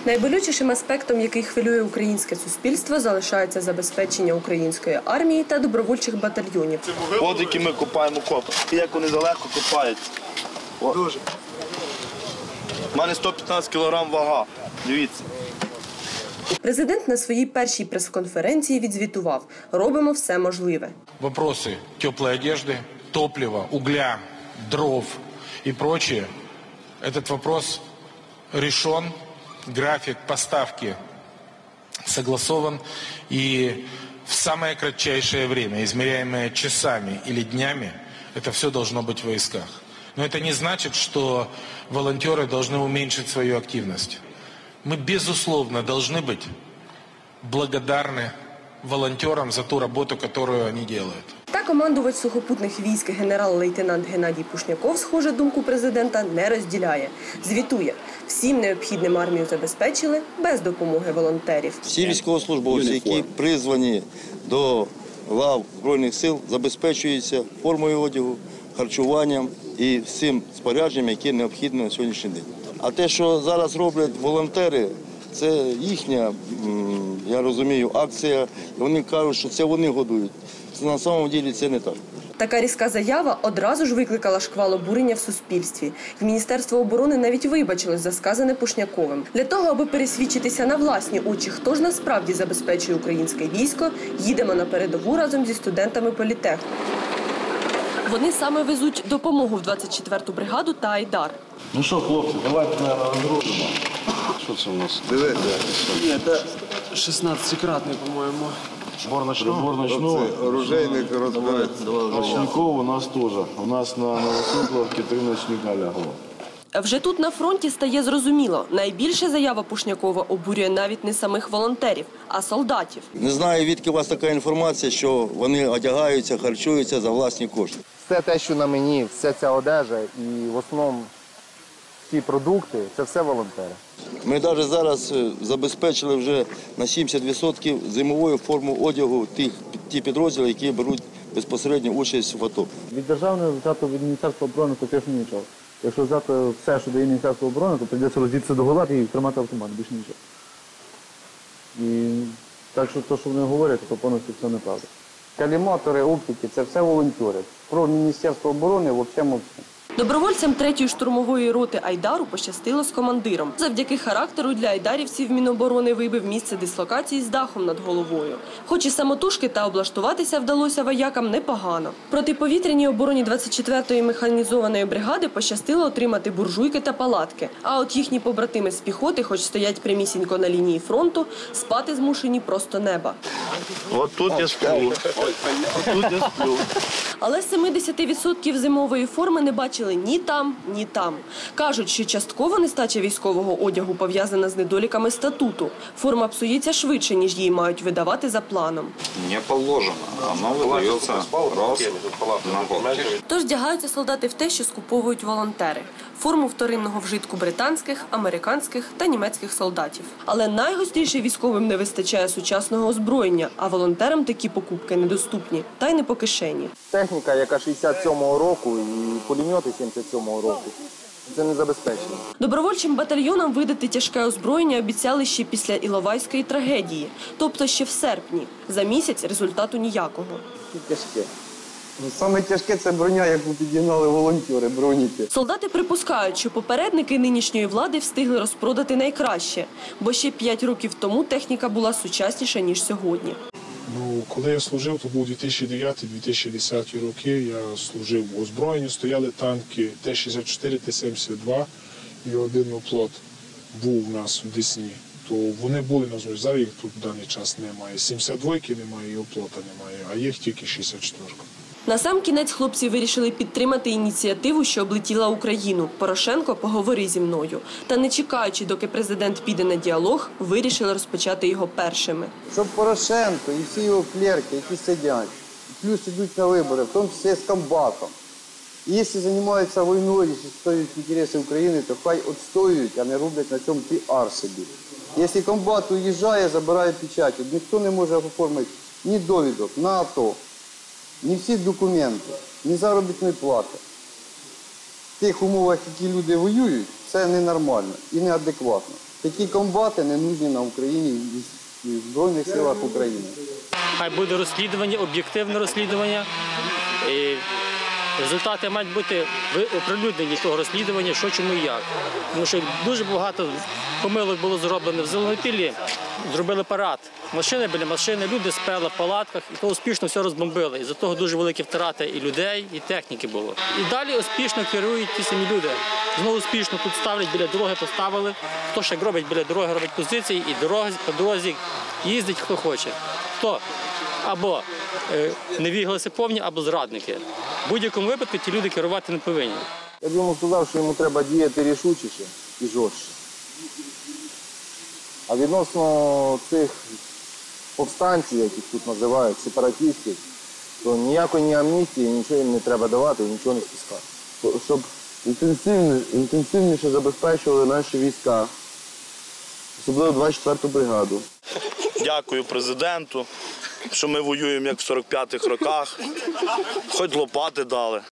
Найболючішим аспектом, який хвилює українське суспільство, залишається забезпечення української армії та добровольчих батальйонів. От які ми копаємо окопи. Як вони далеко копають. Дуже. У мене 115 кг вага. Дивіться. Президент на своїй першій прес-конференції відзвітував: робимо все можливе. Вопроси теплої одежди, топлива, угля, дров і прочее. Этот вопрос решен, график поставки согласован, и в самое кратчайшее время, измеряемое часами или днями, это все должно быть в войсках. Но это не значит, что волонтеры должны уменьшить свою активность. Мы, безусловно, должны быть благодарны волонтерам за ту работу, которую они делают. Та командувач сухопутних військ генерал-лейтенант Геннадій Пушняков, схоже, думку президента не розділяє. Звітує: всім необхідним армію забезпечили без допомоги волонтерів. Всі військовослужбовці, які призвані до лав Збройних сил, забезпечуються формою одягу, харчуванням і всім спорядженням, яке необхідно на сьогоднішній день. А те, що зараз роблять волонтери, це їхня, я розумію, акція. Вони кажуть, що це вони годують. На самом деле це не так. Така різка заява одразу ж викликала шквал обурення в суспільстві. І Міністерство оборони навіть вибачилось за сказане Пушняковим. Для того, аби пересвідчитися на власні очі, хто ж насправді забезпечує українське військо, їдемо на передову разом зі студентами політеху. Вони саме везуть допомогу в 24-ту бригаду та Айдар. Ну що, хлопці, давайте, мабуть, розгрузимо. Що це у нас? Дивіться. Ні, це 16-кратний, по-моєму. Борночного. Оружейник розбереться. Ночников у нас теж. У нас на Новосотловці 3 ночника лягло. Вже тут на фронті стає зрозуміло, найбільше заява Пушнякова обурює навіть не самих волонтерів, а солдатів. Не знаю, відки у вас така інформація, що вони одягаються, харчуються за власні кошти. Все те, що на мені, вся ця одежа і в основному ці продукти – це все волонтери. Ми навіть зараз забезпечили вже на 70% зимовою форму одягу ті підрозділи, які беруть безпосередню участь в АТО. Від державного взято від Міністерства оборони фактично нічого. Якщо взяти все, що дає Міністерство оборони, то прийдеться роздітися до гола і тримати автомат, більше нічого. І так що те, що вони говорять, то повністю все неправда. Каліматори, оптики – це все волонтери. Про Міністерство оборони взагалі мовчать. Добровольцям 3-ї штурмової роти Айдару пощастило з командиром. Завдяки характеру для айдарівців Міноборони вибив місце дислокації з дахом над головою. Хоч і самотужки, та облаштуватися вдалося воякам непогано. Протиповітряній обороні 24-ї механізованої бригади пощастило отримати буржуйки та палатки. А от їхні побратими з піхоти, хоч стоять прямісінько на лінії фронту, спати змушені просто неба. От тут я сплю. Тут я сплю. Але 70% зимової форми не бачили ні там, ні там. Кажуть, що частково нестача військового одягу пов'язана з недоліками статуту. Форма псується швидше, ніж її мають видавати за планом. Не положено. Воно видається раз на год. Тож вдягаються солдати в те, що скуповують волонтери. Форму вторинного вжитку британських, американських та німецьких солдатів. Але найгостріше військовим не вистачає сучасного озброєння, а волонтерам такі покупки недоступні та й не по кишені. Техніка, яка 67-го року, і пулемети 77-го року. Це не забезпечено. Добровольчим батальйонам видати тяжке озброєння обіцяли ще після Іловайської трагедії. Тобто ще в серпні. За місяць результату ніякого. Тяжке. Саме тяжке – це броня, яку підігнали волонтери, броніки. Солдати припускають, що попередники нинішньої влади встигли розпродати найкраще. Бо ще 5 років тому техніка була сучасніша, ніж сьогодні. Коли я служив, то був 2009-2010 роки, я служив у озброєнні, стояли танки Т-64, Т-72 і один оплот був у нас в Десні. То вони були на зоні, зараз їх тут в даний час немає. 72-ки немає і оплота немає, а їх тільки 64-ка. Насамкінець хлопці вирішили підтримати ініціативу, що облетіла Україну. Порошенко, поговори зі мною. Та не чекаючи, доки президент піде на діалог, вирішили розпочати його першими. Щоб Порошенко і всі його клерки, які сидять, плюс йдуть на вибори, в тому числі з комбатом. І якщо займаються війною, якщо відстоюють інтереси України, то хай відстоюють, а не роблять на цьому піар собі. Якщо комбат уїжджає, забирає печаті, ніхто не може оформити ні довідок на АТО, ні всі документи, ні заробітної плати. В тих умовах, які люди воюють, це ненормально і неадекватно. Такі комбати не нужні на Україні і в Збройних силах України. Хай буде розслідування, об'єктивне розслідування. І результати мають бути оприлюднені того розслідування, що, чому і як. Тому що дуже багато помилок було зроблено в Зеленопіллі. Зробили парад. Машини біля машини, люди спали в палатках, і то успішно все розбомбили. І за того дуже великі втрати і людей, і техніки було. І далі успішно керують ті самі люди. Знову успішно тут ставлять, біля дороги поставили. Хто ще робить біля дороги, робить позиції, і по дорозі їздить хто хоче. Хто? Або невігласи повні, або зрадники. В будь-якому випадку ті люди керувати не повинні. Я б йому сказав, що йому треба діяти рішучіше і жорстче. А відносно цих повстанців, яких тут називають, сепаратистів, то ніякої ні амністії, нічого їм не треба давати і нічого не спускати. Щоб інтенсивніше забезпечували наші війська, особливо 24-ту бригаду. Дякую президенту, що ми воюємо як в 45-х роках. Хоч лопати дали.